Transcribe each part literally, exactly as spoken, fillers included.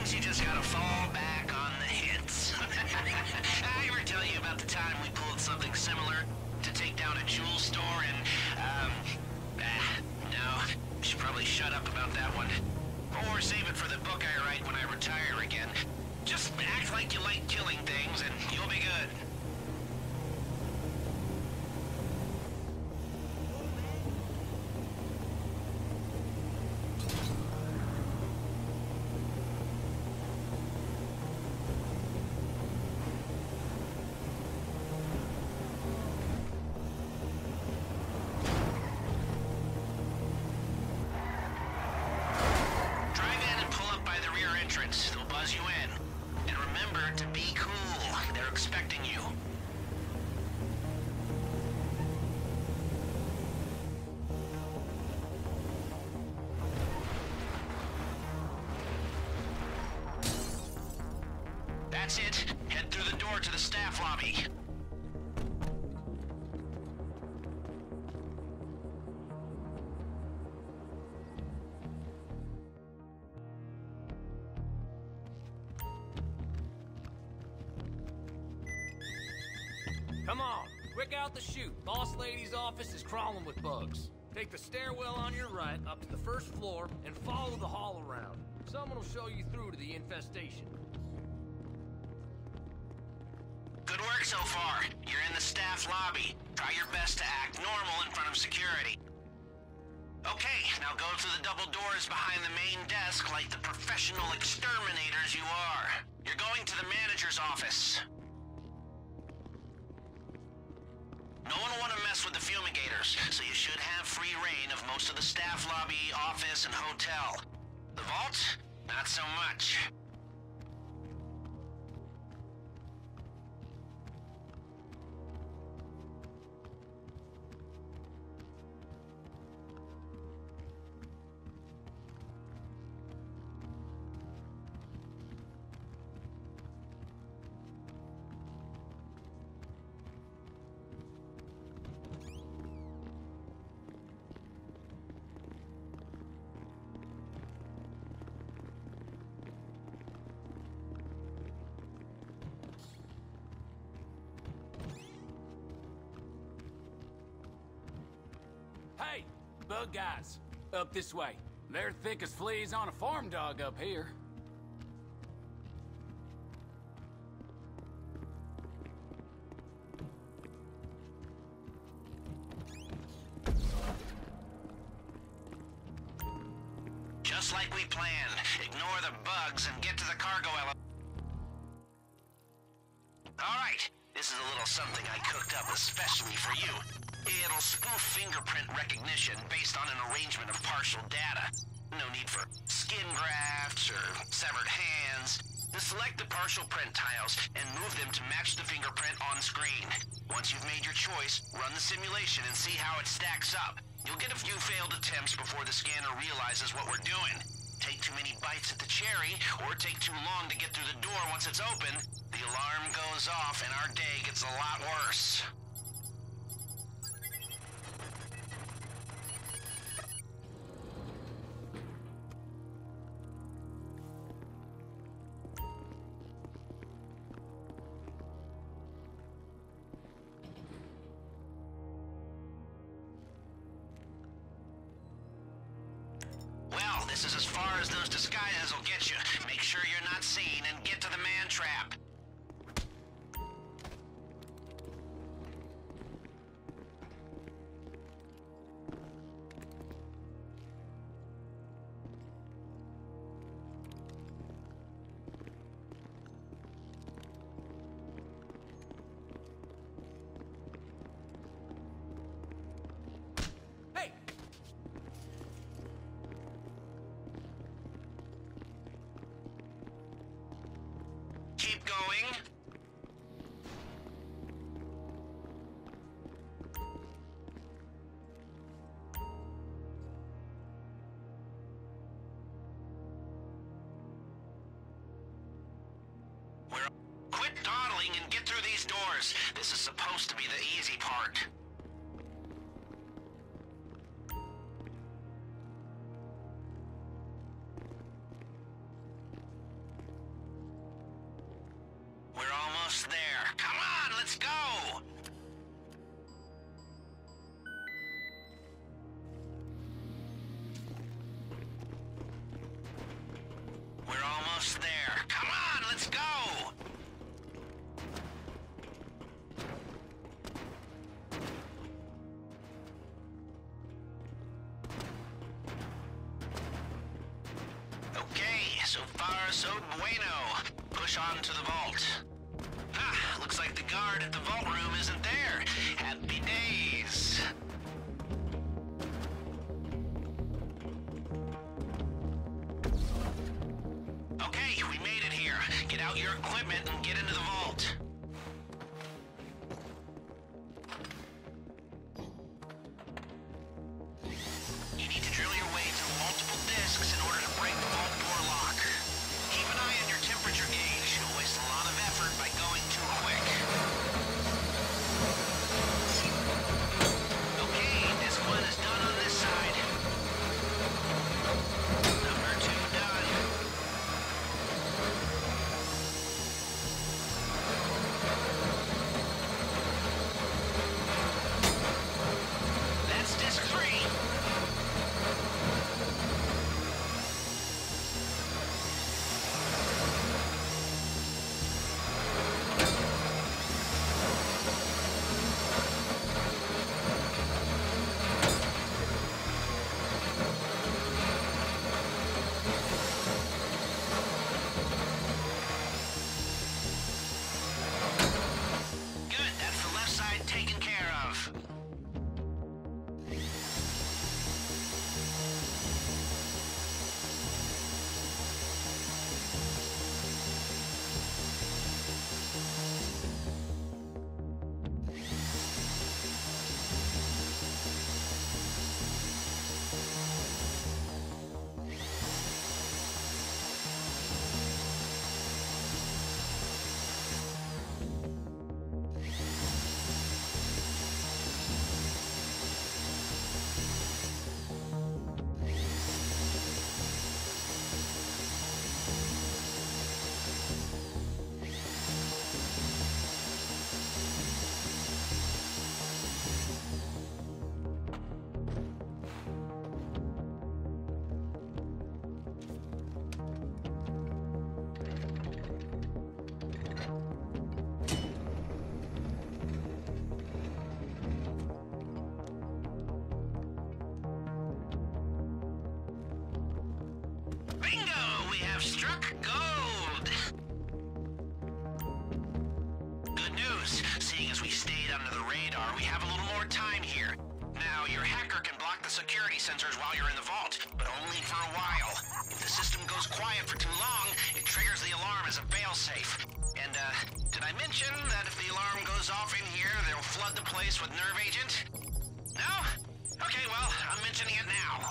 Sometimes you just gotta fall back on the hits. I ever tell you about the time we pulled something similar to take down a jewel store and, um, ah, no, should probably shut up about that one. Or save it for the book I write when I retire again. Just act like you like killing things and you'll be good. They'll buzz you in. And remember to be cool. They're expecting you. That's it. Head through the door to the staff lobby. Come on, quick out the chute. Boss lady's office is crawling with bugs. Take the stairwell on your right up to the first floor and follow the hall around. Someone will show you through to the infestation. Good work so far. You're in the staff lobby. Try your best to act normal in front of security. Okay, now go through the double doors behind the main desk like the professional exterminators you are. You're going to the manager's office. No one will want to mess with the fumigators, so you should have free reign of most of the staff lobby, office, and hotel. The vault? Not so much. Hey, bug guys, up this way. They're thick as fleas on a farm dog up here. Just like we planned. Ignore the bugs and get to the cargo elevator. Alright, this is a little something I cooked up especially for you. It'll spoof fingerprint recognition based on an arrangement of partial data. No need for skin grafts or severed hands. Just select the partial print tiles and move them to match the fingerprint on screen. Once you've made your choice, run the simulation and see how it stacks up. You'll get a few failed attempts before the scanner realizes what we're doing. Take too many bites at the cherry, or take too long to get through the door once it's open, the alarm goes off and our day gets a lot worse. This is as far as those disguises will get you. Make sure you're not seen and get to the man trap. Hey! Keep going. We're... Quit dawdling and get through these doors. This is supposed to be the easy part. So bueno. Push on to the vault. Ah, looks like the guard at the vault room isn't there. Happy days. Okay, we made it here. Get out your equipment and get into the vault. You need to drill your way through multiple discs in order to break the vault door lock. Keep an eye on your temperature gauge. You'll waste a lot of effort by going too quick. Okay, disc one is done on this side. Number two done. That's disc three. Good, that's the left side taken care of. Bingo! We have struck gold! Good news. Seeing as we stayed under the radar, we have a little more time here. Now, your hacker can block the security sensors while you're in the vault, but only for a while. If the system goes quiet for too long, it triggers the alarm as a failsafe. And, uh, did I mention that if the alarm goes off in here, they'll flood the place with nerve agent? No? Okay, well, I'm mentioning it now.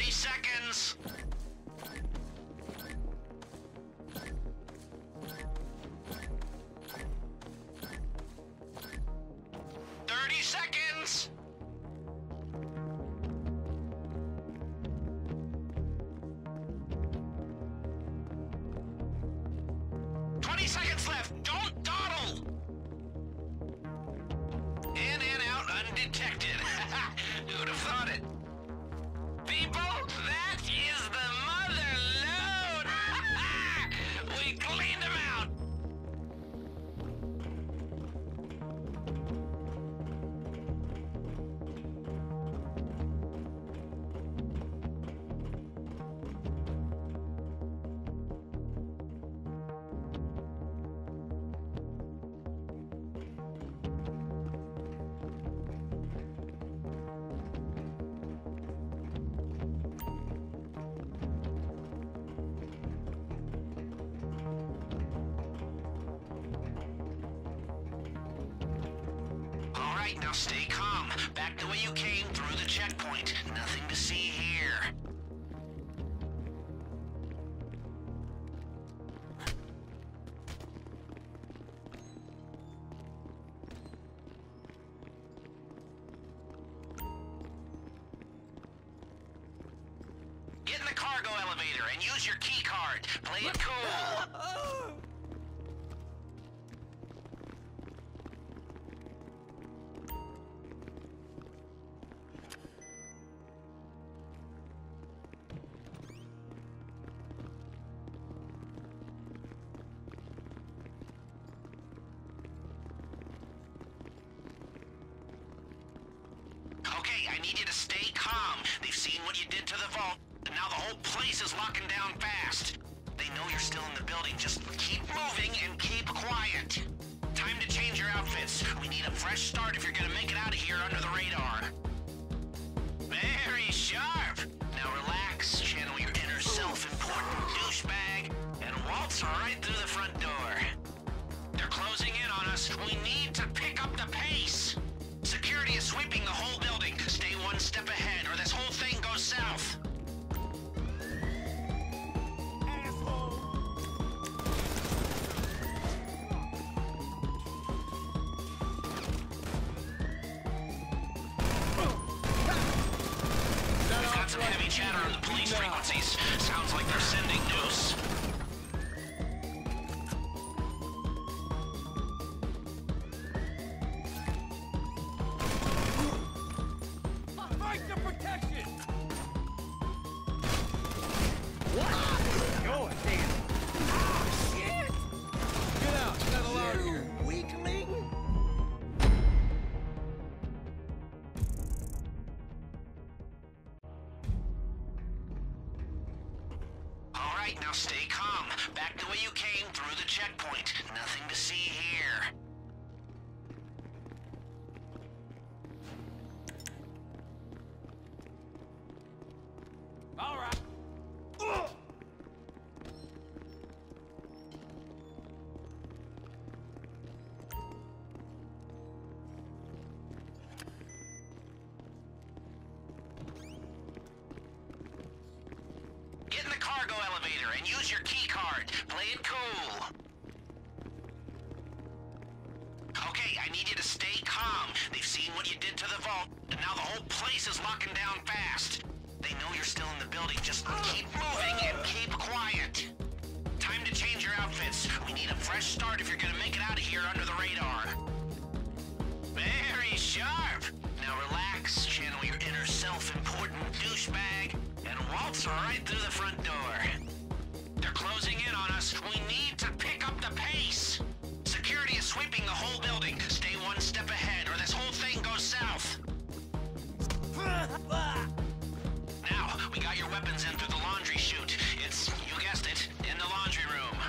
Thirty seconds. Thirty seconds. Twenty seconds left. Don't dawdle. In and out undetected. Who'd have thought it? People, that is the mother load! We cleaned them out! Alright, now stay calm. Back the way you came through the checkpoint. Nothing to see here. Get in the cargo elevator and use your key card. Play it cool. Okay, I need you to stay calm. They've seen what you did to the vault, and now the whole place is locking down fast. They know you're still in the building. Just keep moving and keep quiet. Time to change your outfits. We need a fresh start if you're gonna make it out of here under the radar. Very sharp. Now relax, channel your inner self-important douchebag, and waltz right through the front door. They're closing in on us. We need to pick up the pace. Security is sweeping the whole building. Stay one step ahead, or this whole thing goes south. We've got some heavy chatter on the police frequencies. Sounds like they're sending news. Alright, now stay calm. Back the way you came through the checkpoint. Nothing to see here. All right. Get in the cargo elevator and use your key card. Play it cool. Okay, I need you to stay calm. They've seen what you did to the vault, and now the whole place is locking down fast. They know you're still in the building. Just keep moving and keep quiet. Time to change your outfits. We need a fresh start if you're gonna make it out of here under the radar. Very sharp. Now relax, channel your inner self-important douchebag, and waltz right through the front door. They're closing in on us. We need to pick up the pace. Security is sweeping the whole building. Stay one step ahead, or this whole thing goes south. Now, we got your weapons in through the laundry chute. It's, you guessed it, in the laundry room.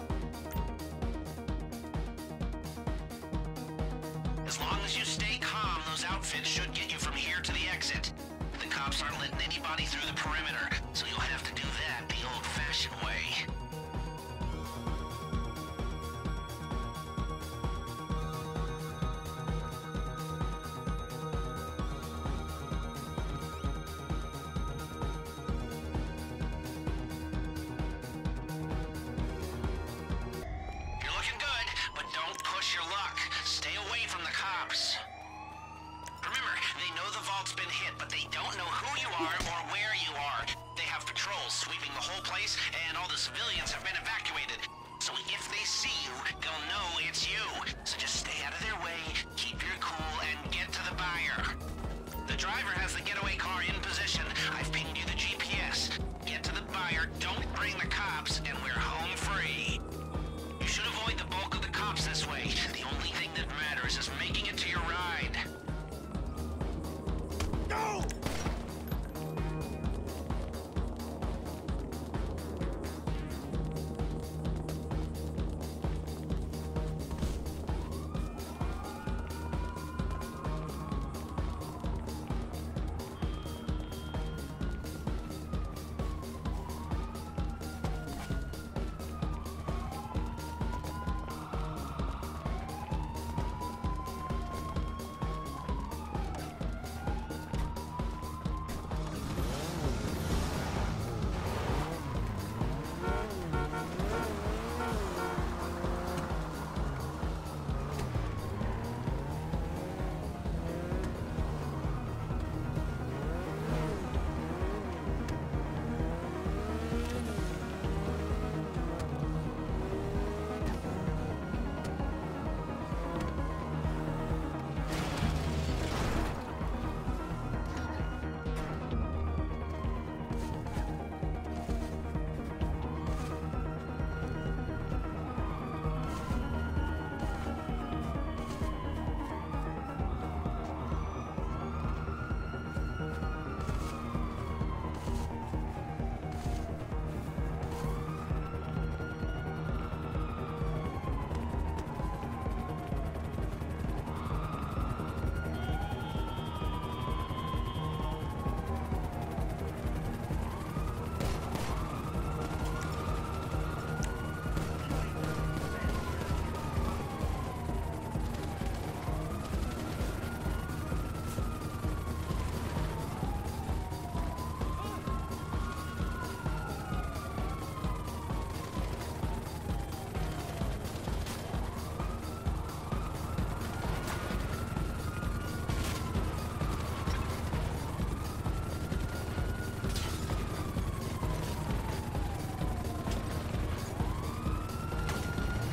As long as you stay calm, bomb, those outfits should get you from here to the exit. The cops aren't letting anybody through the perimeter, so you'll have to do that the old-fashioned way. Your luck. Stay away from the cops. Remember, they know the vault's been hit, but they don't know who you are or where you are. They have patrols sweeping the whole place, and all the civilians have been evacuated. So if they see you, they'll know it's you. So just stay out of their way, keep your cool, and get to the buyer. The driver has the getaway car in position. I've pinged you the G P S. Get to the buyer, don't bring the cops, and we're home free. You should avoid the bulk of the cops this way. The only thing that matters is making it to your ride. Go!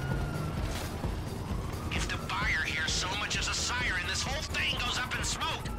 This whole thing goes up in smoke.